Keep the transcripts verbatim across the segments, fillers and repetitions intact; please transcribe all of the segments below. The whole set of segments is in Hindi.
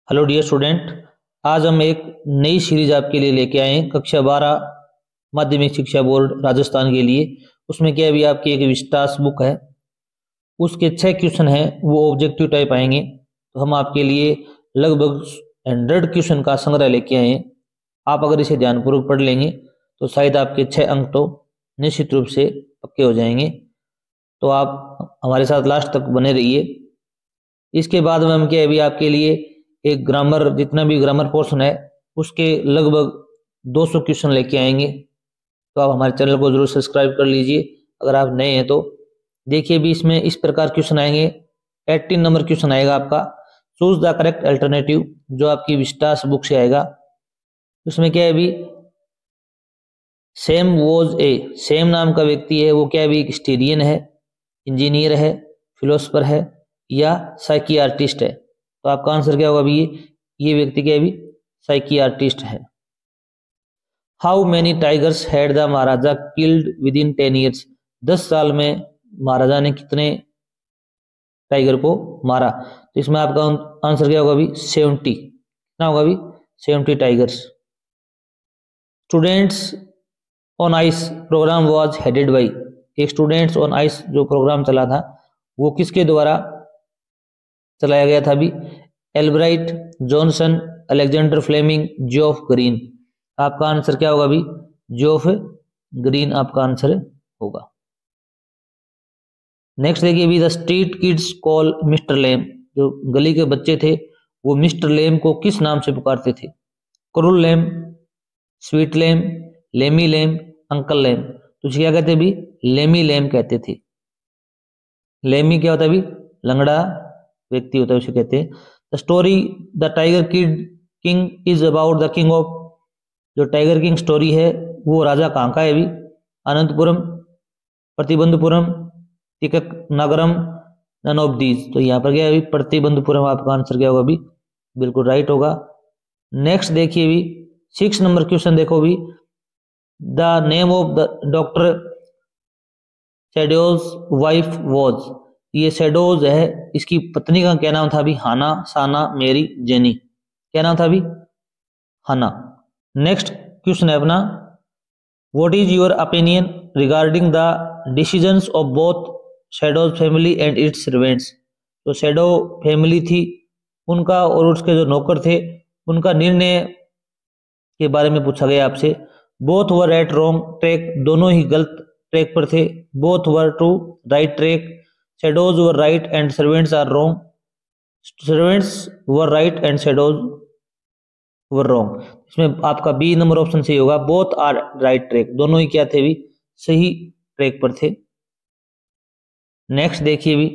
हेलो डियर स्टूडेंट, आज हम एक नई सीरीज आपके लिए लेके आए हैं कक्षा बारह माध्यमिक शिक्षा बोर्ड राजस्थान के लिए। उसमें क्या अभी आपकी एक विस्तास बुक है, उसके छह क्वेश्चन हैं, वो ऑब्जेक्टिव टाइप आएंगे। तो हम आपके लिए लगभग हंड्रेड क्वेश्चन का संग्रह लेके आए हैं। आप अगर इसे ध्यानपूर्वक पढ़ लेंगे तो शायद आपके छह अंक तो निश्चित रूप से पक्के हो जाएंगे। तो आप हमारे साथ लास्ट तक बने रहिए। इसके बाद में हम क्या अभी आपके लिए एक ग्रामर, जितना भी ग्रामर पोर्शन है उसके लगभग दो सौ क्वेश्चन लेके आएंगे। तो आप हमारे चैनल को जरूर सब्सक्राइब कर लीजिए अगर आप नए हैं तो। देखिए भी इसमें इस प्रकार क्वेश्चन आएंगे। अठारह नंबर क्वेश्चन आएगा आपका, चूज द करेक्ट अल्टरनेटिव, जो आपकी विस्तास बुक से आएगा। उसमें क्या है भी, सेम वॉज ए, सेम नाम का व्यक्ति है वो क्या है भी, हिस्टेरियन है, इंजीनियर है, फिलोसफर है या साइकियाट्रिस्ट है। तो आपका आंसर क्या होगा अभी, ये ये व्यक्ति क्या है भी, साइकियाट्रिस्ट है। How many tigers had the Maharaja killed within ten years, दस साल में महाराजा ने कितने टाइगर को मारा। तो इसमें आपका आंसर क्या होगा अभी, सेवेंटी। कितना होगा अभी, seventy tigers. Students on ice program was headed by, एक स्टूडेंट्स ऑन आइस जो प्रोग्राम चला था वो किसके द्वारा चलाया गया था अभी, Albright, Johnson, Alexander Fleming, Geoff Green. आपका आंसर क्या होगा अभी, जियोफ ग्रीन आपका आंसर होगा। नेक्स्ट देखिए अभी, the street kids call mister Lamb, जो गली के बच्चे थे वो मिस्टर लेम को किस नाम से पुकारते थे, cruel Lamb, sweet Lamb, Lamey Lamb, uncle Lamb. तो क्या कहते भी, लेमी लेम कहते थे। लेमी क्या होता है अभी, लंगड़ा व्यक्ति होता है, उसे कहते हैं। The story the tiger kid king is about the king of, जो टाइगर किंग स्टोरी है वो राजा कहाँ का है अभी, Anantapuram, Pratibandhapuram, Tikak Nagaram, none of these. तो यहाँ पर क्या है अभी, प्रतिबंधपुरम आपका आंसर क्या होगा अभी, बिल्कुल राइट होगा। नेक्स्ट देखिए अभी सिक्स नंबर क्वेश्चन देखो अभी, the name of the doctor Sadao's wife was, ये शेडोज है इसकी पत्नी का क्या नाम था अभी, हाना, साना, मेरी, जेनी। क्या नाम था अभी, हाना। नेक्स्ट क्वेश्चन है अपना, what is your opinion regarding the decisions of both Sadao's family and its servants. तो शेडो फैमिली थी उनका और उसके जो नौकर थे उनका निर्णय के बारे में पूछा गया आपसे। Both were at wrong track, दोनों ही गलत ट्रैक पर थे। Both were to right track, Sadao's were right and servants are wrong, servants were right and Sadao's were wrong. इसमें आपका बी नंबर ऑप्शन सही होगा, बोथ आर राइट ट्रैक, दोनों ही क्या थे भी, सही ट्रैक पर थे। नेक्स्ट देखिए भी,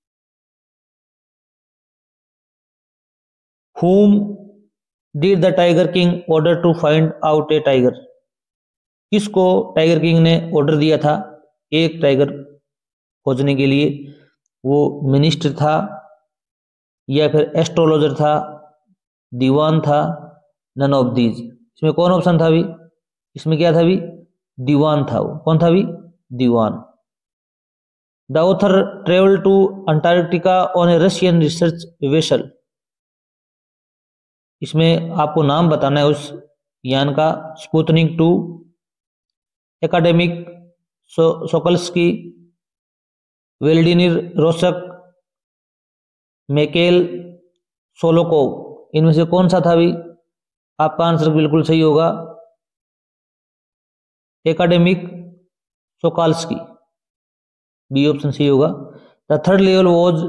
whom did the tiger king order to find out a tiger, किसको टाइगर किंग ने ऑर्डर दिया था एक टाइगर खोजने के लिए, वो मिनिस्टर था या फिर एस्ट्रोलॉजर था, दीवान था, नन ऑफ दीज। इसमें कौन ऑप्शन था अभी, इसमें क्या था अभी, दीवान था। वो कौन था अभी, दीवान। The author travel to Antarctica on a Russian research vessel, इसमें आपको नाम बताना है उस यान का, स्पुतनिक टू, एकेडमिक सो, सोकल्स्की, वेल्डिनिर रोसक, मेकेल सोलोकोव। इनमें से कौन सा था अभी, आपका आंसर बिल्कुल सही होगा, एकेडमिक सोकाल्स्की, बी ऑप्शन सही होगा। द थर्ड लेवल वॉज,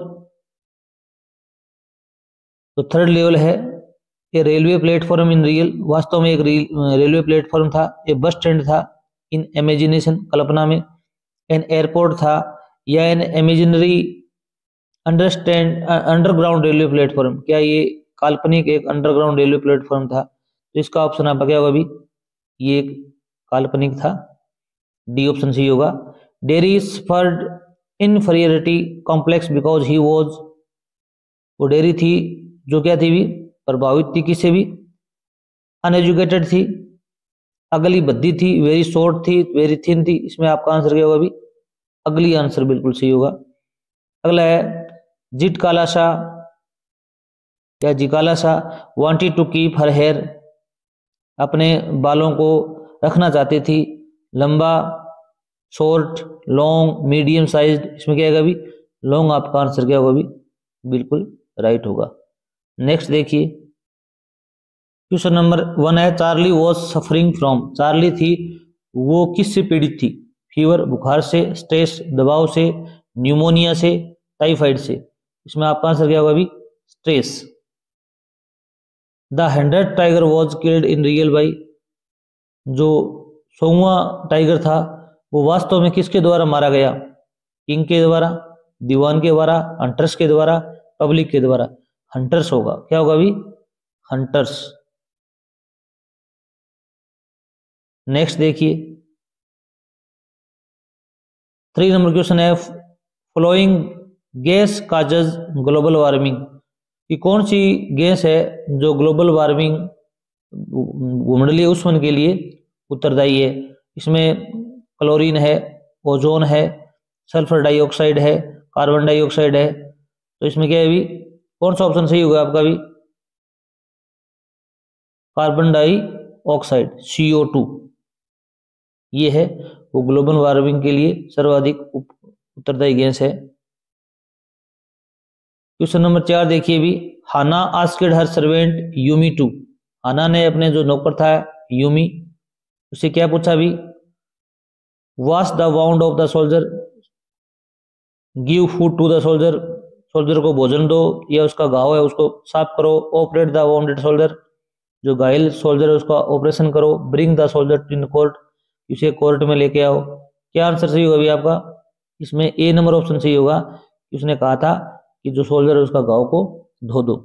तो थर्ड लेवल है ये रेलवे प्लेटफॉर्म इन रियल, वास्तव में एक रेलवे प्लेटफॉर्म था, ये बस स्टैंड था इन इमेजिनेशन, कल्पना में, एन एयरपोर्ट था या an imaginary understand underground railway platform, क्या ये काल्पनिक एक अंडरग्राउंड रेलवे प्लेटफॉर्म था। तो इसका ऑप्शन आपका क्या होगा अभी, ये एक काल्पनिक था, डी ऑप्शन सही होगा। Derry suffered inferiority complex because he was, वो डेरी थी जो क्या थी भी, प्रभावित थी किससे भी, अनएजुकेटेड थी, अगली बद्दी थी, वेरी शॉर्ट थी, वेरी थिन थी। इसमें आपका आंसर क्या होगा अभी, अगली आंसर बिल्कुल सही होगा। अगला है जिट कालाशा या Zitkala Sa wanted to keep her hair, अपने बालों को रखना चाहती थी। लंबा, शॉर्ट, लॉन्ग, मीडियम साइज, इसमें क्या आएगा अभी लॉन्ग, आपका आंसर क्या होगा अभी बिल्कुल राइट होगा। नेक्स्ट देखिए क्वेश्चन नंबर वन है Charlie was suffering from, Charlie थी वो किससे पीड़ित थी? फीवर, बुखार से, स्ट्रेस, दबाव से, न्यूमोनिया से, टाइफाइड से। इसमें आपका आंसर क्या होगा अभी stress. The hundred tiger was killed in real by, जो सौवां टाइगर था वो वास्तव में किसके द्वारा मारा गया? किंग के द्वारा, दीवान के द्वारा, हंटर्स के द्वारा, पब्लिक के द्वारा। हंटर्स होगा, क्या होगा अभी हंटर्स। नेक्स्ट देखिए थ्री नंबर क्वेश्चन है flowing gas causes global warming, कि कौन सी गैस है जो ग्लोबल वार्मिंग भूमंडलीय ऊष्मन के लिए उत्तरदायी है? इसमें क्लोरीन है, ओजोन है, सल्फर डाइऑक्साइड है, कार्बन डाइऑक्साइड है। तो इसमें क्या है अभी कौन सा ऑप्शन सही होगा आपका अभी carbon dioxide C O two, ये है वो ग्लोबल वार्मिंग के लिए सर्वाधिक उत्तरदायी गैस है। क्वेश्चन नंबर चार देखिए भी Hana asked her servant Yumi to, Hana ने अपने जो नौकर था यूमी उससे क्या पूछा भी wash the wound of the soldier, give food to the soldier, soldier को भोजन दो या उसका घाव है उसको साफ करो, ऑपरेट द वाउंडेड सोल्जर, जो घायल सोल्जर है उसका ऑपरेशन करो, bring the soldier in court, इसे कोर्ट में लेके आओ। क्या आंसर सही होगा अभी आपका इसमें ए नंबर ऑप्शन सही होगा। उसने कहा था कि जो सोल्जर है उसका घाव को धो दो,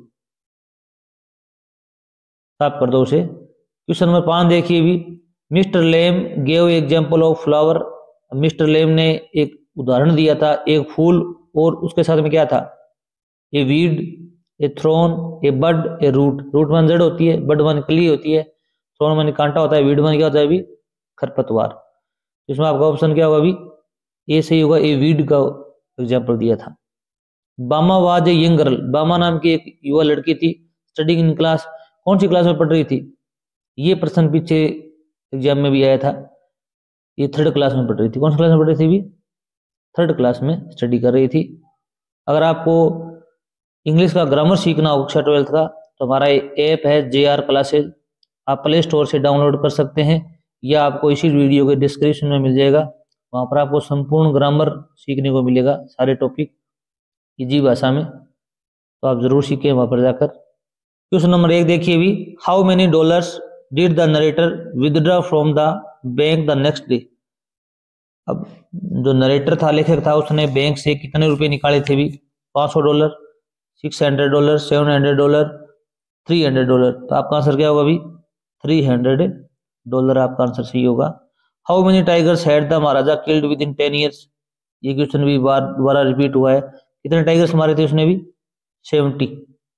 साफ कर दो उसे। क्वेश्चन नंबर पांच देखिए भी mister Lamb gave example of flower, mister Lamb ने एक उदाहरण दिया था एक फूल और उसके साथ में क्या था a weed, a thorn, a bud, a root. Root one जड़ होती है, बड वन कली होती है, थ्रोन वन कांटा होता है, वीड वन क्या होता है अभी खरपतवार। इसमें आपका ऑप्शन क्या होगा अभी ए सही होगा, ए वीड का एग्जाम्पल दिया था। बामा वाज ए यंग गर्ल, बामा नाम की एक युवा लड़की थी, स्टडिंग इन क्लास, कौन सी क्लास में पढ़ रही थी? ये प्रश्न पीछे एग्जाम में भी आया था, ये थर्ड क्लास में पढ़ रही थी। कौन सी क्लास में पढ़ रही थी भी थर्ड क्लास में स्टडी कर रही थी। अगर आपको इंग्लिश का ग्रामर सीखना हो कक्षा ट्वेल्थ का तो हमारा ऐप है जे आर क्लासेज, आप प्ले स्टोर से डाउनलोड कर सकते हैं या आपको इसी वीडियो के डिस्क्रिप्शन में मिल जाएगा, वहाँ पर आपको संपूर्ण ग्रामर सीखने को मिलेगा, सारे टॉपिक इजी भाषा में, तो आप जरूर सीखें वहाँ पर जाकर। क्वेश्चन नंबर एक देखिए भी how many dollars did the narrator withdraw from the bank the next day. अब जो नरेटर था लेखक था उसने बैंक से कितने रुपए निकाले थे भी पाँच सौ dollar, six hundred dollar, seven hundred dollar, three hundred dollar. तो आपका आंसर क्या होगा अभी थ्री हंड्रेड डॉलर आपका आंसर सही होगा। How many tigers had the Maharaja killed within ten years, ये क्वेश्चन भी बार दोबारा रिपीट हुआ है, कितने टाइगर्स मारे थे उसने भी सेवेंटी।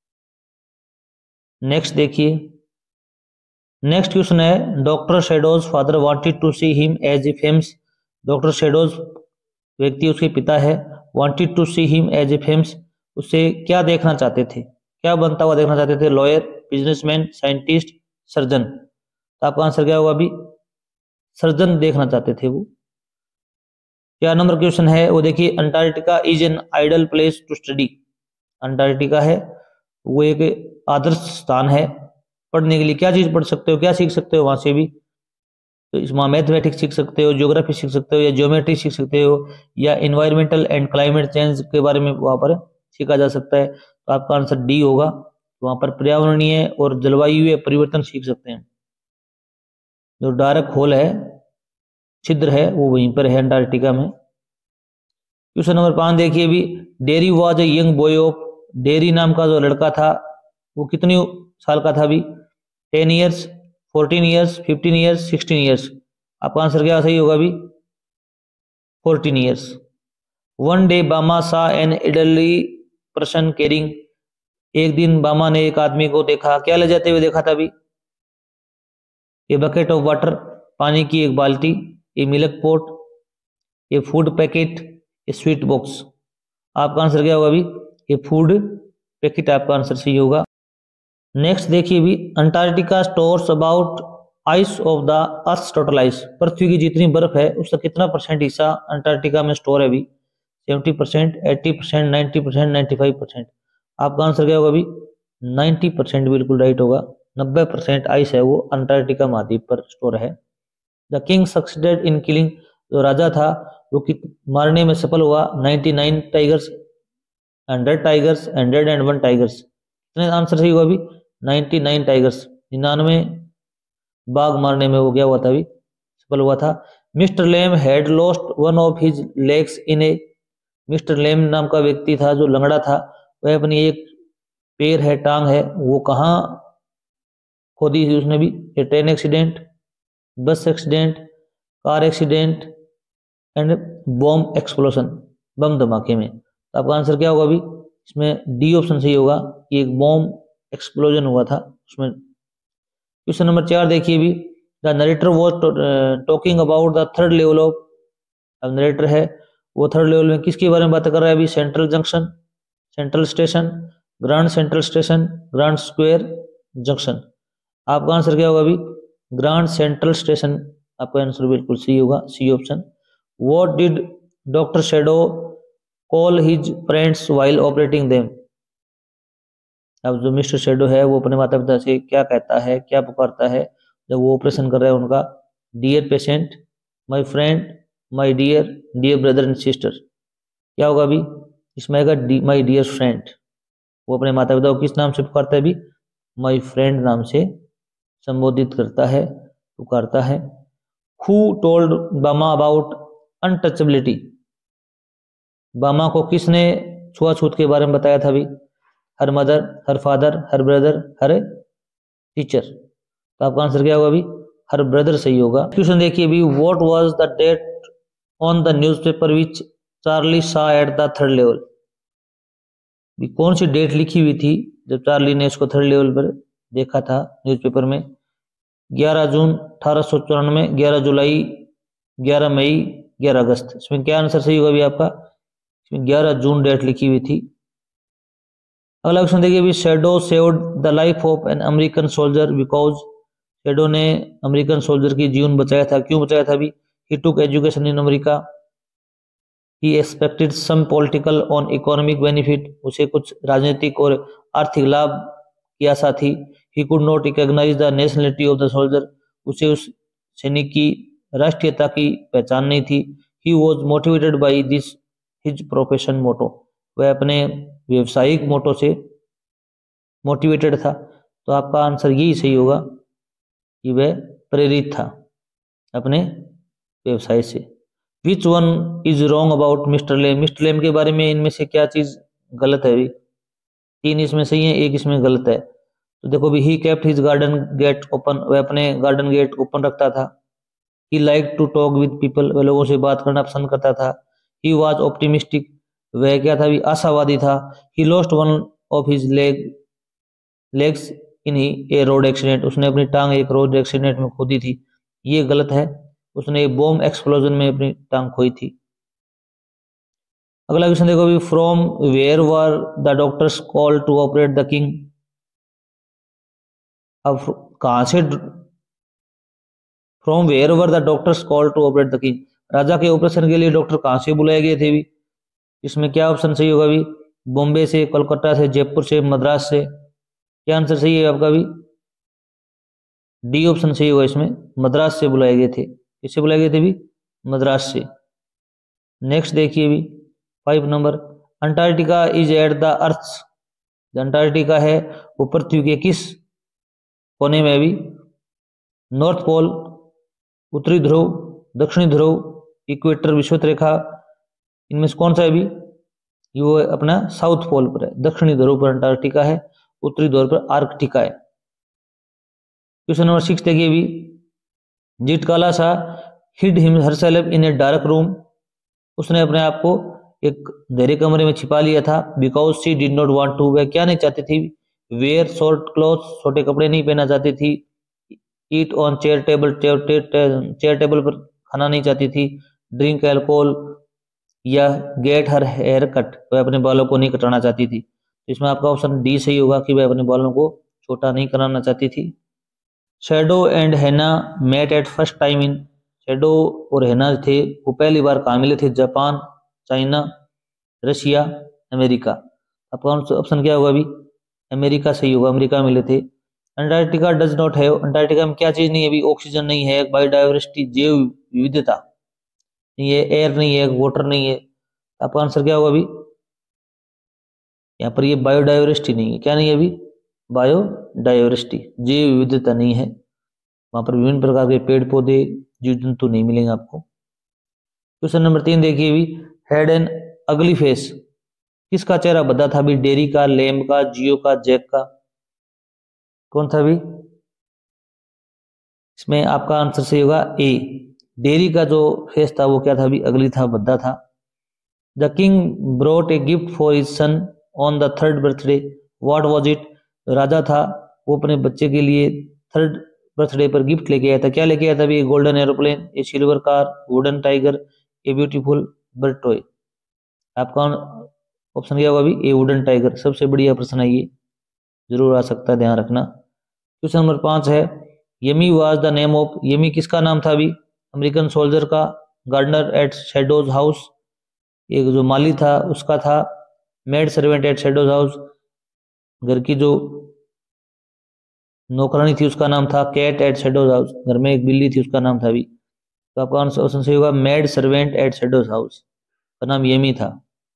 नेक्स्ट देखिए नेक्स्ट क्वेश्चन है doctor Sadao's father wanted to see him as a famous, doctor Sadao's व्यक्ति उसके पिता है, wanted to see him as a famous, उससे क्या देखना चाहते थे, क्या बनता हुआ देखना चाहते थे? Lawyer, businessman, scientist, surgeon. तो आपका आंसर क्या होगा अभी सर्जन देखना चाहते थे वो। क्या नंबर क्वेश्चन है वो देखिए Antarctica is an ideal place to study, Antarctica है वो एक आदर्श स्थान है पढ़ने के लिए। क्या चीज पढ़ सकते हो, क्या सीख सकते हो वहां से भी? तो इसमें मैथमेटिक्स सीख सकते हो, ज्योग्राफी सीख सकते हो या ज्योमेट्री सीख सकते हो या इन्वायरमेंटल एंड क्लाइमेट चेंज के बारे में वहां पर सीखा जा सकता है। तो आपका आंसर डी होगा, वहां पर पर्यावरणीय और जलवायु परिवर्तन सीख सकते हैं। जो डार्क होल है, छिद्र है, वो वहीं पर है अंटार्कटिका में। क्वेश्चन नंबर पांच देखिए भी Derry was a young boy of, Derry नाम का जो लड़का था वो कितनी साल का था भी ten years, fourteen years, fifteen years, sixteen years. आपका आंसर क्या सही होगा अभी फोर्टीन ईयर्स। वन डे बामा सा एन एडल्टरी पर्सन कैरिंग, एक दिन बामा ने एक आदमी को देखा, क्या ले जाते हुए देखा था अभी ए बकेट ऑफ वाटर, पानी की एक बाल्टी, a milk pot, a food packet, a sweet box. आपका आंसर क्या होगा अभी ये फूड पैकेट आपका आंसर सही होगा। नेक्स्ट देखिए भी, Antarctica stores about ice of the earth total ice, पृथ्वी की जितनी बर्फ है उसका कितना परसेंट हिस्सा अंटार्कटिका में स्टोर है अभी? Seventy percent, eighty percent, ninety percent, ninety five percent. आपका आंसर क्या होगा अभी? नाइन्टी परसेंट बिल्कुल राइट होगा। नब्बे परसेंट आइस है वो अंटार्कटिका महाद्वीप पर स्टोर है। The king succeeded in killing, जो राजा था वो कि मारने में सफल हुआ ninety nine tigers, hundred tigers, hundred and one tigers. कितने आंसर सही हुआ अभी? नाइन्टी नाइन टाइगर्स, निन्यानवे बाघ मारने में वो क्या हुआ था अभी? सफल हुआ था। Mister Lamb had lost one of his legs in a, mister Lamb नाम का व्यक्ति था जो लंगड़ा था, वह अपनी एक पैर है, टांग है, वो कहाँ खो दी थी उसने भी? A train accident, bus accident, car accident and bomb explosion, bomb धमाके में। तो आपका आंसर क्या होगा अभी? इसमें डी ऑप्शन सही होगा कि एक बॉम्ब एक्सप्लोजन हुआ था उसमें। क्वेश्चन नंबर चार देखिए भी, the narrator was talking about the third level of, अब नरेटर है वो थर्ड लेवल में किसके बारे में बात कर रहा है अभी? Central junction, central station, grand central station, grand square junction. आपका आंसर क्या होगा अभी? ग्रांड सेंट्रल स्टेशन, आपका आंसर बिल्कुल सही होगा, C option. What did doctor Sadao call his friends while operating them, अब जो मिस्टर शेडो है वो अपने माता पिता से क्या कहता है, क्या पुकारता है जब वो ऑपरेशन कर रहा है उनका? Dear patient, my friend, my dear, dear brother and sister. क्या होगा अभी? इसमें आएगा माय डियर फ्रेंड। वो अपने माता पिता को किस नाम से पुकारता है अभी? माय फ्रेंड नाम से संबोधित करता है, पुकारता है। Who told Bama about untouchability, Bama को किसने छुआछूत के बारे में बताया था अभी? Her mother, her father, her brother, her teacher. तो आपका आंसर क्या होगा अभी? हर ब्रदर सही होगा। क्वेश्चन देखिए अभी, what was the date on the newspaper which Charlie saw at the third level, कौन सी डेट लिखी हुई थी जब चार्ली ने इसको थर्ड लेवल पर देखा था न्यूज़पेपर में? ग्यारह जून अठारह सौ चौरानवे, ग्यारह जुलाई, ग्यारह मई, ग्यारह अगस्त। इसमें क्या आंसर सही होगा अभी आपका? इसमें ग्यारह जून डेट लिखी हुई थी। अगला क्वेश्चन देखिए अभी, Sadao saved the life of an American soldier because, Sadao ने अमेरिकन सोल्जर की जीवन बचाया था, क्यों बचाया था अभी? He took education in America, he expected some political on economic benefit, उसे कुछ राजनीतिक और आर्थिक लाभ की आशा थी। He could not recognise the nationality of the soldier, उसे उस सैनिक की राष्ट्रीयता की पहचान नहीं थी। He was motivated by this his profession motto, वह अपने व्यवसायिक मोटो से मोटिवेटेड था। तो आपका आंसर यही सही होगा कि वह प्रेरित था अपने व्यवसाय से। Which one is wrong about mister Lamb, mister Lamb के बारे में इनमें से क्या चीज गलत है? तीन इसमें सही है, एक इसमें गलत है। तो देखो भी, he kept his garden gate open, वह अपने गार्डन गेट ओपन रखता था। He like to talk with people, वह लोगों से बात करना पसंद करता था। ही वॉज ऑप्टिमिस्टिक, वह क्या था भी? आशावादी था। He lost one of his leg legs in a road accident, उसने अपनी टांग एक रोड एक्सीडेंट में खो दी थी, ये गलत है। उसने बॉम्ब एक्सप्लोजन में अपनी टांग खोई थी। अगला क्वेश्चन देखो भी, from where were the doctors call to operate the king, अब कहां से, from where were the doctors call to operate the king, राजा के ऑपरेशन के लिए डॉक्टर कहां से बुलाए गए थे भी? इसमें क्या ऑप्शन सही होगा भी? बॉम्बे से, कोलकाता से, जयपुर से, मद्रास से। क्या आंसर सही है आपका भी? डी ऑप्शन सही होगा इसमें, मद्रास से बुलाए गए थे। किससे बुलाए गए थे भी? मद्रास से। नेक्स्ट देखिए भी, five number, Antarctica is at the earth, Antarctica है वो पृथ्वी के किस कोने में भी? नॉर्थ पोल, उत्तरी ध्रुव, दक्षिणी ध्रुव, इक्वेटर, विषुवत रेखा, इनमें से कौन सा है भी? ये वो अपना साउथ पोल पर है, दक्षिणी ध्रुव पर अंटार्कटिका है, उत्तरी ध्रुव पर आर्कटिका है। क्वेश्चन नंबर सिक्स देखिए भी, Zitkala Sa hid him herself in a dark room, उसने अपने आप को एक अंधेरे कमरे में छिपा लिया था। Because she did not want to, वह क्या नहीं चाहती थी? वेयर शॉर्ट क्लॉथ, छोटे कपड़े नहीं पहना चाहती थी। Eat on chair table, chair table पर खाना नहीं चाहती थी। ड्रिंक एल्कोहल या गेट हर हेयर कट, वह अपने बालों को नहीं कटाना चाहती थी। इसमें आपका ऑप्शन डी सही होगा कि वह अपने बालों को छोटा नहीं कराना चाहती थी। Sadao and Hana met at first time in, Sadao और हैना थे वो पहली बार कहाँ मिले थे? Japan, China, Russia, America. आपका ऑप्शन क्या होगा अभी? अमेरिका सही होगा, अमेरिका मिले थे। Antarctica does not have, Antarctica में क्या चीज नहीं है अभी? ऑक्सीजन नहीं है, बायोडाइवर्सिटी जैव विविधता नहीं है, एयर नहीं है, वाटर नहीं है। आपका आंसर क्या होगा अभी? यहाँ पर ये बायोडाइवर्सिटी नहीं है, क्या नहीं है अभी? बायोडाइवर्सिटी, जैव विविधता नहीं है, वहां पर विभिन्न प्रकार के पेड़ पौधे जीव जंतु नहीं मिलेंगे आपको। क्वेश्चन नंबर तीन देखिए अभी, हेड एंड अगली फेस, किसका चेहरा भद्दा था अभी? डेरी का, लेम का, जियो का, जैक का, कौन था अभी? इसमें आपका आंसर सही होगा ए, डेरी का जो फेस था वो क्या था अभी? अगली था, भद्दा था। The king brought a gift for his son on the third birthday, what was it? राजा था वो अपने बच्चे के लिए थर्ड बर्थडे पर गिफ्ट लेके आया था, क्या लेके आया था अभी? Golden aeroplane, a silver car, wooden tiger, a beautiful bird toy. आपका ऑप्शन क्या होगा अभी? A wooden tiger. सबसे बढ़िया प्रश्न है ये, जरूर आ सकता है, ध्यान रखना। क्वेश्चन नंबर पांच है, Yumi was the name of, Yumi किसका नाम था अभी? अमेरिकन सोल्जर का, गार्डनर एट शैडोज हाउस, एक जो माली था उसका था, maid servant at Sadao's house, घर की जो नौकरानी थी उसका नाम था, कैट एट शैडोज हाउस, घर में एक बिल्ली थी उसका नाम था अभी। तो आपका आंसर ऑप्शन सही होगा, maid servant at Sadao's house, का नाम यमी था।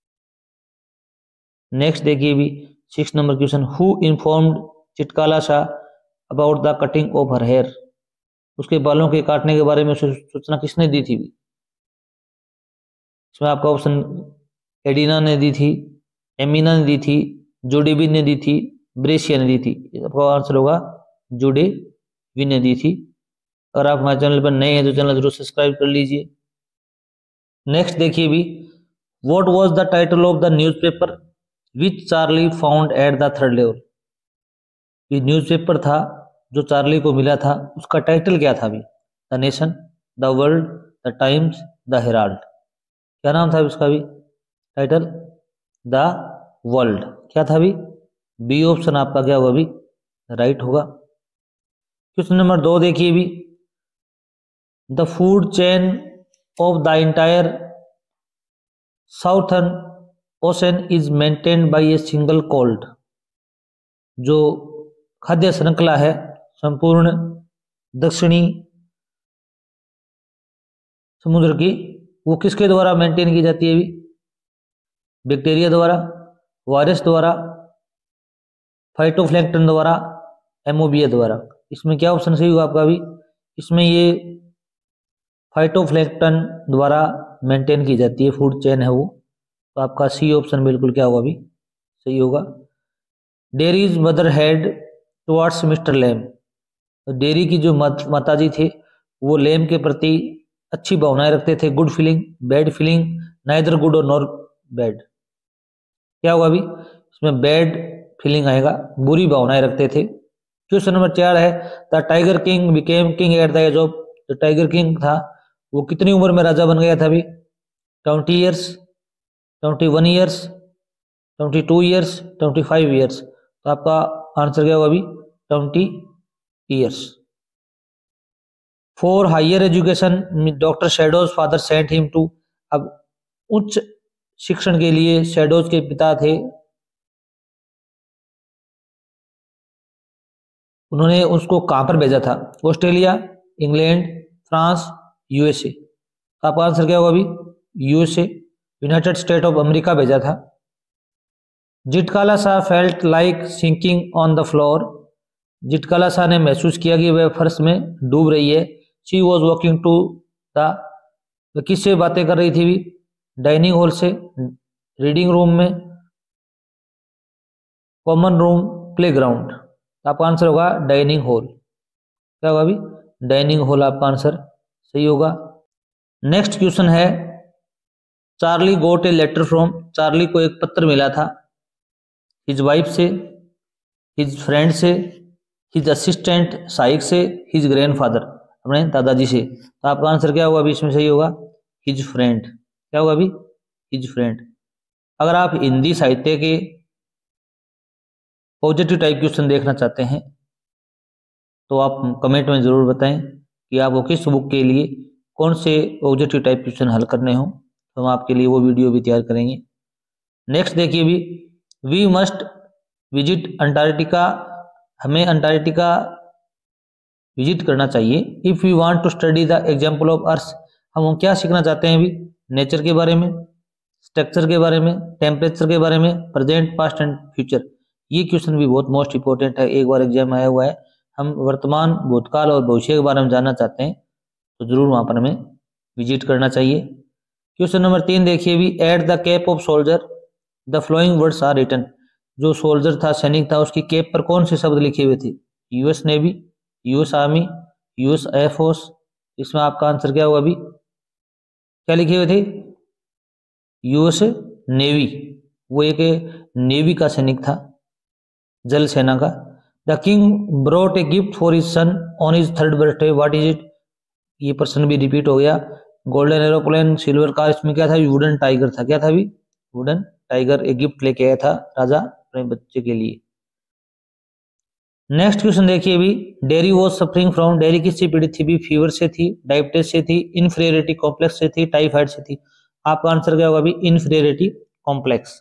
नेक्स्ट देखिए भी six number question, who informed Zitkala Sa about the cutting of her hair, उसके बालों के काटने के बारे में सूचना किसने दी थी? इसमें आपका ऑप्शन एडिना ने दी थी, एमिना ने दी थी, जोडेबिन ने दी थी, ब्रेशिया ने दी थी। आपका आंसर होगा जोडेबिन ने दी थी। अगर आप हमारे चैनल पर नए हैं तो चैनल जरूर सब्सक्राइब कर लीजिए। नेक्स्ट देखिए भी, what was the title of the newspaper which Charlie found at the third level, ये न्यूज़पेपर था जो चार्ली को मिला था, उसका टाइटल क्या था अभी? The Nation, the World, the Times, the Herald, क्या नाम था उसका भी टाइटल? The world. क्या था अभी? बी ऑप्शन आपका क्या होगा अभी? राइट होगा। क्वेश्चन नंबर दो देखिए भी, the food chain of the entire Southern Ocean is maintained by a single cold, जो खाद्य श्रृंखला है संपूर्ण दक्षिणी समुद्र की, वो किसके द्वारा मेंटेन की जाती है अभी? बैक्टीरिया द्वारा, वायरस द्वारा, फाइटोप्लैंक्टन द्वारा, एमोबिया द्वारा। इसमें क्या ऑप्शन सही होगा आपका अभी? इसमें ये फाइटोप्लैंक्टन द्वारा मेंटेन की जाती है, फूड चेन है वो, तो आपका सी ऑप्शन बिल्कुल क्या होगा अभी? सही होगा। Derry's mother had towards mister Lamb, तो डेरी की जो माताजी थे वो लेम के प्रति अच्छी भावनाएं रखते थे, good feeling, bad feeling, neither good और नॉर बैड। क्या होगा अभी? इसमें बैड फीलिंग आएगा, बुरी भावनाएं रखते थे। क्वेश्चन नंबर चार है, the tiger king became king at the age of, जो टाइगर किंग था वो कितनी उम्र में राजा बन गया था अभी? Twenty years, twenty one years, twenty two years, twenty five years. तो आपका आंसर क्या होगा अभी? Twenty years. For higher education doctor Sadao's father sent him to, अब उच्च शिक्षण के लिए शैडोज के पिता थे, उन्होंने उसको कहां पर भेजा था? Australia, England, France, USA. तो आपका आंसर क्या होगा अभी? USA, United State of America भेजा था। Zitkala Sa felt like sinking on the floor, Zitkala Sa ने महसूस किया कि वह फर्श में डूब रही है। She was walking to the, वह किससे बातें कर रही थी भी? डाइनिंग हॉल से, रीडिंग रूम में, कॉमन रूम, प्लेग्राउंड। आपका आंसर होगा डाइनिंग हॉल। क्या होगा अभी? डाइनिंग हॉल आपका आंसर सही होगा। नेक्स्ट क्वेश्चन है, Charlie got a letter from, चार्ली को एक पत्र मिला था हिज वाइफ से, हिज फ्रेंड से, हिज असिस्टेंट साइक से, हिज ग्रैंडफादर अपने दादाजी से। तो आपका आंसर क्या होगा अभी? इसमें सही होगा हिज फ्रेंड। क्या होगा अभी? His friend. अगर आप हिंदी साहित्य के पॉजिटिव टाइप क्वेश्चन देखना चाहते हैं तो आप कमेंट में ज़रूर बताएं कि आपको किस बुक के लिए कौन से पॉजिटिव टाइप क्वेश्चन हल करने हो, तो हम आपके लिए वो वीडियो भी तैयार करेंगे। नेक्स्ट देखिए भी, वी मस्ट विजिट अंटार्कटिका, हमें अंटार्कटिका विजिट करना चाहिए। If you want to study the example of earth, हम क्या सीखना चाहते हैं अभी, नेचर के बारे में, स्ट्रक्चर के बारे में, टेम्परेचर के बारे में, प्रेजेंट, पास्ट एंड फ्यूचर। ये क्वेश्चन भी बहुत मोस्ट इंपॉर्टेंट है, एक बार एग्जाम आया हुआ है। हम वर्तमान, भूतकाल और भविष्य के बारे में जानना चाहते हैं तो जरूर वहां पर हमें विजिट करना चाहिए। क्वेश्चन नंबर तीन देखिए भी, at the cap of soldier the flowing words are written, जो सोल्जर था, सैनिक था, उसकी कैप पर कौन से शब्द लिखे हुए थे, US navy, US army, US air force. इसमें आपका आंसर क्या होगा अभी, क्या लिखे हुए थे, यूएस नेवी, वो एक नेवी का सैनिक था, जल सेना का। The king brought a gift for his son on his third birthday, what is it, ये प्रश्न भी रिपीट हो गया। गोल्डन एरोप्लेन, सिल्वर कार, इसमें क्या था, वुडन टाइगर था, क्या था भी, वुडन टाइगर एक गिफ्ट लेके आया था राजा अपने बच्चे के लिए। नेक्स्ट क्वेश्चन देखिए भी, Derry was suffering from, Derry किससे पीड़ित थी भी, फीवर से थी, डायबिटीज से थी, इन्फीरियरिटी कॉम्प्लेक्स से थी, टाइफाइड से थी। आपका आंसर क्या होगा भी, inferiority complex.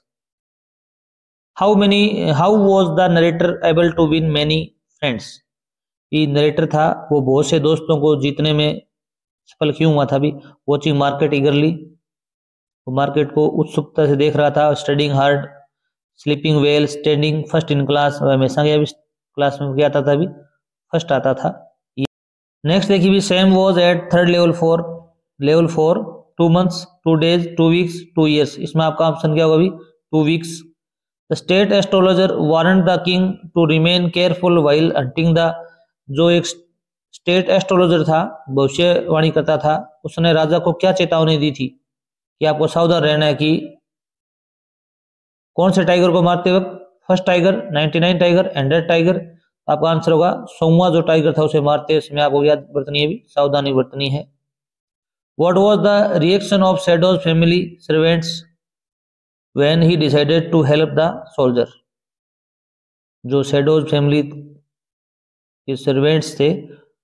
How many how was the narrator able to win many friends, ये नरेटर था वो बहुत से दोस्तों को जीतने में सफल क्यों हुआ था भी, वॉचिंग मार्केट ईगरली, वो मार्केट को उत्सुकता से देख रहा था, studying hard, sleeping well, standing first in class, हमेशा क्या क्लास में क्या आता था भी, फर्स्ट आता था। नेक्स्ट देखिए भी, Sam was at third level four, level four two months, two days, two weeks, two years. इसमें आपका ऑप्शन क्या होगा भी, two weeks. The state astrologer warned the king to remain careful while hunting the, जो एक स्टेट एस्ट्रोलॉजर था, भविष्यवाणी करता था, उसने राजा को क्या चेतावनी दी थी कि आपको सावधान रहना है कि कौन से टाइगर को मारते वक्त, first tiger, ninety nine tiger, hundred tiger. आपका आंसर होगा सौवा जो टाइगर था उसे मारते, इसमें आपको याद बरतनी है भी, सावधानी बरतनी है। What was the reaction of Sadao's family servants when he decided to help the soldier, जो शैडोज फैमिली के सर्वेंट्स थे,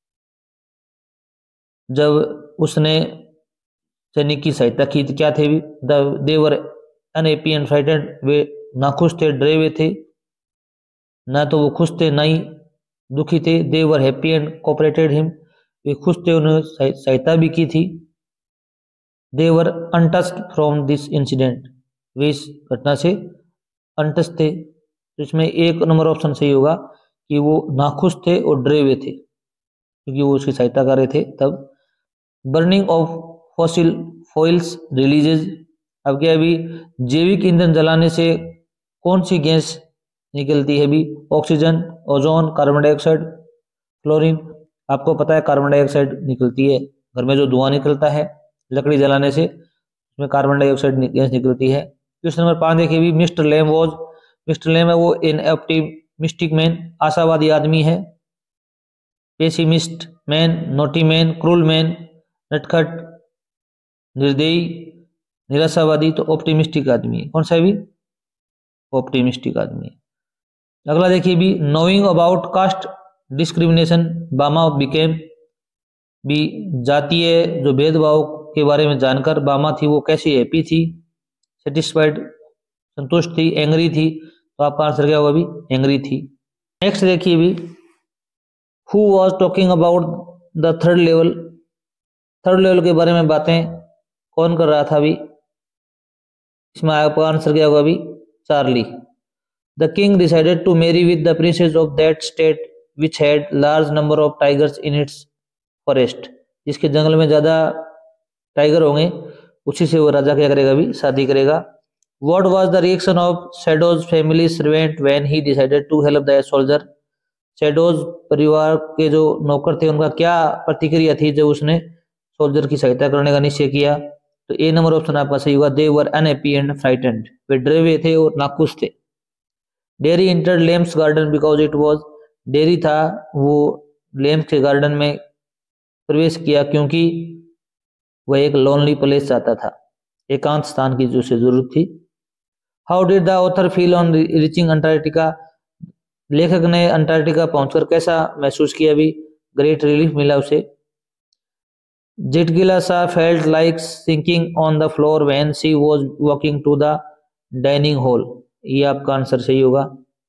जब उसने सैनिक की सहायता की तो क्या थे भी, the they were unhappy and frightened, वे नाखुश थे, डरे हुए थे, ना तो वो खुश थे ना ही दुखी थे। They were happy and cooperated him, वे खुश थे, उन्होंने सहायता भी की थी। They were untouched from this incident, वे इस घटना से अनटच थे। तो इसमें एक नंबर ऑप्शन सही होगा कि वो नाखुश थे और डरे हुए थे क्योंकि वो उसकी सहायता कर रहे थे तब। Burning of fossil fuels releases, अब क्या अभी जैविक ईंधन जलाने से कौन सी गैस निकलती है भी, oxygen, ozone, carbon dioxide, chlorine. आपको पता है कार्बन डाइऑक्साइड निकलती है, घर में जो धुआं निकलता है लकड़ी जलाने से उसमें कार्बन डाइऑक्साइड गैस निकलती है। क्वेश्चन नंबर पाँच देखिए भी, mister Lamb was, mister Lamb है वो इन ऑप्टिमिस्टिक मैन, आशावादी आदमी है, pessimist man, naughty man, cruel man, नटखट, निर्दयी, निराशावादी, तो ऑप्टिमिस्टिक आदमी है। कौन सा है भी, ऑप्टिमिस्टिक आदमी है। अगला देखिए भी, knowing about caste discrimination Bama became, भी जातीय जो भेदभाव के बारे में जानकर बामा थी वो कैसी हैप्पी थी, सेटिस्फाइड, संतुष्ट थी, एंग्री थी। तो आपका आंसर क्या होगा भी, एंग्री थी। नेक्स्ट देखिए भी, who was talking about the third level, third level के बारे में बातें कौन कर रहा था भी, इसमें आपका आंसर क्या होगा भी, Charlie. The king decided to marry with the princess of that state which had large number of tigers in its forest, जिसके जंगल में ज्यादा टाइगर होंगे उसी से वो राजा क्या करेगा भी, शादी करेगा। What was the reaction of Sadao's family servant when he decided to help the soldier, Sadao's परिवार के जो नौकर थे उनका क्या प्रतिक्रिया थी जब उसने सोल्जर की सहायता करने का निश्चय किया। तो ए नंबर ऑप्शन आपका सही होगा, they were unhappy and frightened, वे डरे हुए थे और नाखुश थे। Derry entered Lamb's garden because it was, Derry था वो लेम्स के गार्डन में प्रवेश किया क्योंकि वह एक लोनली प्लेस चाहता था, एकांत स्थान की जो उसे जरूरत थी। How did the author feel on reaching Antarctica, लेखक ने अंटार्कटिका पहुंचकर कैसा महसूस किया? भी ग्रेट रिलीफ मिला उसे। Zitkala Sa felt like sinking on the floor when she was walking to the dining hall. ये आपका आंसर सही होगा।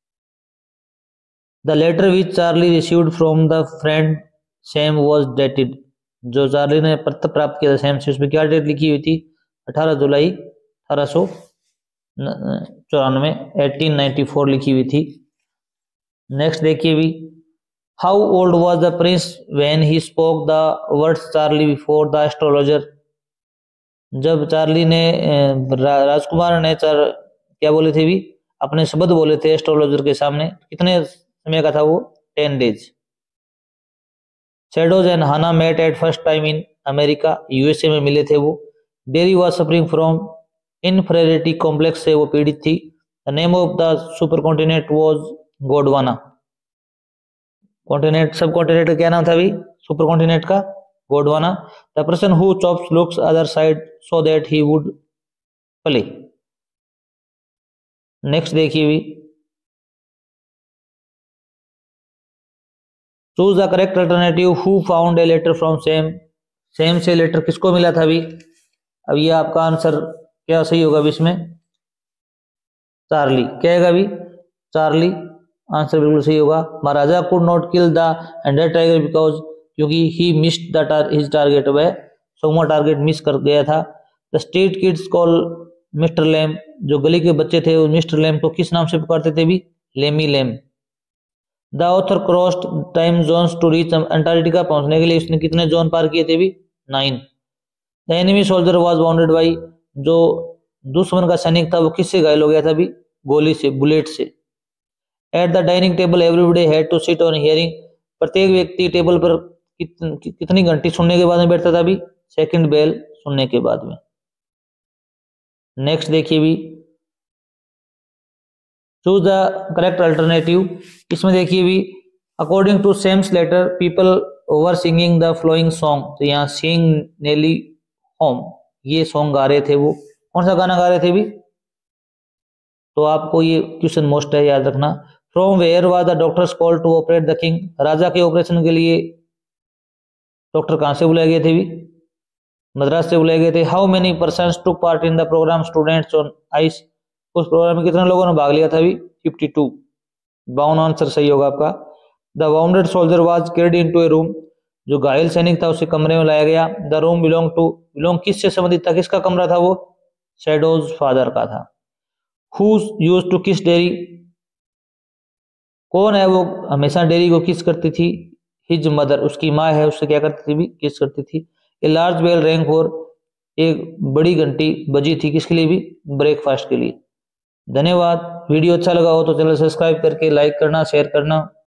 The letter which Charlie received from the friend Sam was dated. जो चार्ली ने पत्र प्राप्त किया था सैम से, उसमें क्या डेट लिखी हुई थी? अठारह जुलाई अठारह सौ चौरानवे एटीन नाइन्टी फोर लिखी हुई थी। नेक्स्ट देखिए भी, how old was the prince when he spoke the words Charlie before the astrologer. जब चार्ली ने रा, राजकुमार ने चार क्या बोले थे भी, अपने शब्द बोले थे एस्ट्रोलॉजर के सामने, कितने समय का था वो? Ten days. Sadao and Hana met at first time in America. USA में मिले थे वो। Derry was suffering from inferiority complex से वो पीड़ित थी। The name of the super continent was Gondwana. Continent sub continent का क्या नाम था भी? सुपर कॉन्टिनेंट का Gondwana. The person who chops looks other side so that he would play. Next देखिए भी, choose the correct alternative. Who found a letter from Sam. Sam से लेटर किसको मिला था भी? अब ये आपका आंसर क्या सही होगा भी इसमें? चार्ली। क्या है भी? चार्ली। आंसर बिल्कुल सही होगा। Maharaja could not kill the hundred tiger because, क्योंकि he missed the his target. वह सौवा टारगेट मिस कर गया था। The street kids call mister Lamb. जो गली के बच्चे थे वो मिस्टर लैम को किस नाम से पुकारते थे भी? Lamey Lamb. The author crossed time zones to reach Antarctica. पहुंचने के लिए उसने कितने जोन पार किए थे भी? Nine. The enemy soldier was wounded by. जो दुश्मन का सैनिक था वो किससे घायल हो गया था भी? गोली से, बुलेट से। At the dining table everybody had to sit on hearing. प्रत्येक व्यक्ति टेबल पर कितन, कितनी घंटी सुनने के बाद में बैठता था भी? सेकंड बेल सुनने के बाद में। नेक्स्ट देखिए भी, चूज द करेक्ट अल्टरनेटिव। इसमें देखिए भी, according to Sam's letter people over singing the flowing song. तो यहाँ सिंग नेली होम ये सॉन्ग गा रहे थे वो। कौन सा गाना गा रहे थे भी? तो आपको ये क्वेश्चन मोस्ट है, याद रखना। From where was the doctors call to operate the king. राजा के ऑपरेशन के लिए डॉक्टर कहां से बुलाए गए थे भी? मद्रास से बुलाए गए थे। How many persons took part in the programme students on ice. उस प्रोग्राम में कितने लोगों ने भाग लिया था भी? Fifty to. बावन आंसर सही होगा आपका। The wounded soldier was carried into a room. जो घायल सैनिक था उसे कमरे में लाया गया। The room belong to. Belong किससे संबंधित था? किसका कमरा था वो? शैडोज फादर का था। Who used to kiss Derry. कौन है वो हमेशा डेरी को किस करती थी? His mother. उसकी माँ है, उससे क्या करती थी भी? किस करती थी। A large bell rang for. एक बड़ी घंटी बजी थी किसके लिए भी? ब्रेकफास्ट के लिए। धन्यवाद। वीडियो अच्छा लगा हो तो चैनल सब्सक्राइब करके लाइक करना, शेयर करना।